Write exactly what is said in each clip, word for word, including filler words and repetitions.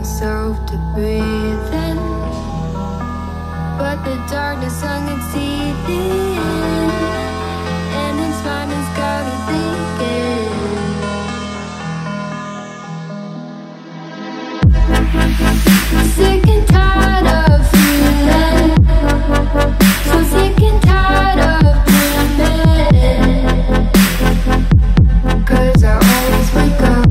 myself to breathe in, but the darkness hung its teeth in, and its mind has got me thinking. Sick and tired of feeling, so sick and tired of dreaming, 'cause I always wake up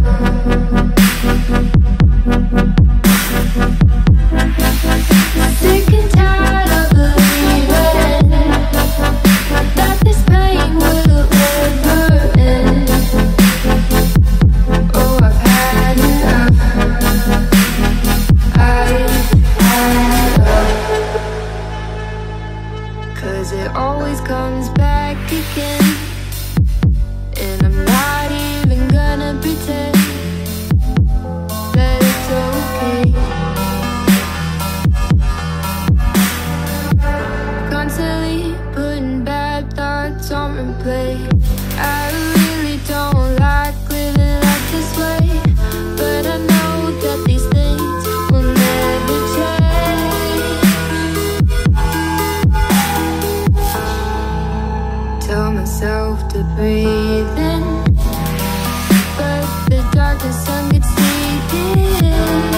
sick and tired of believing that this pain will ever end. Oh, I've had enough. I've had enough. 'Cause it always comes back again, and I'm not even gonna pretend that it's okay. Constantly putting bad thoughts on replay. I really don't like living life this way, but I know that these things will never change. Tell myself to breathe in, but the darkness sunk its teeth in,